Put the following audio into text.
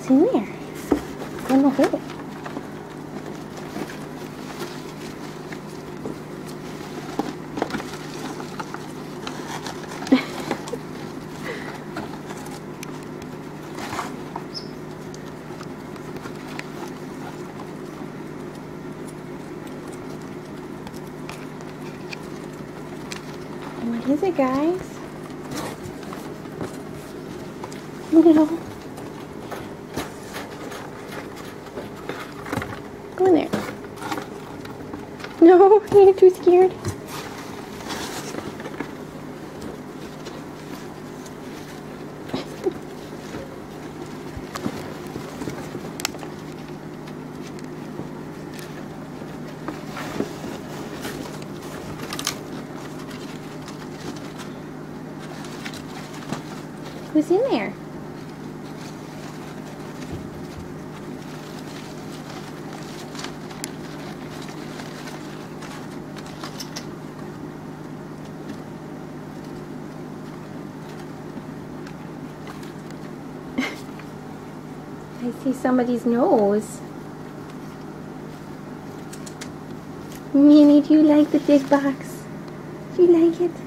What's in there? In the hole. What is it, guys? No. Go in there. No, you're too scared. Who's in there? I see somebody's nose. Minnie, do you like the big box? Do you like it?